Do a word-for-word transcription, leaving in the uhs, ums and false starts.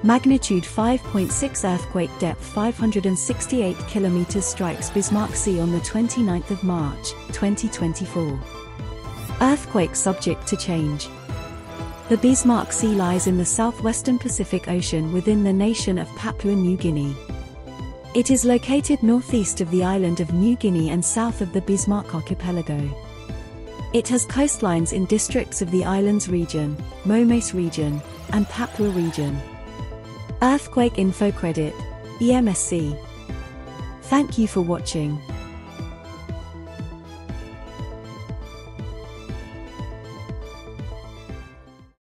Magnitude five point six earthquake, depth five hundred sixty-eight kilometers, strikes Bismarck Sea on the twenty-ninth of March, twenty twenty-four. Earthquake subject to change. The Bismarck Sea lies in the southwestern Pacific Ocean within the nation of Papua New Guinea. It is located northeast of the island of New Guinea and south of the Bismarck Archipelago. It has coastlines in districts of the Islands Region, Momase Region, and Papua Region. Earthquake Info Credit, E M S C. Thank you for watching.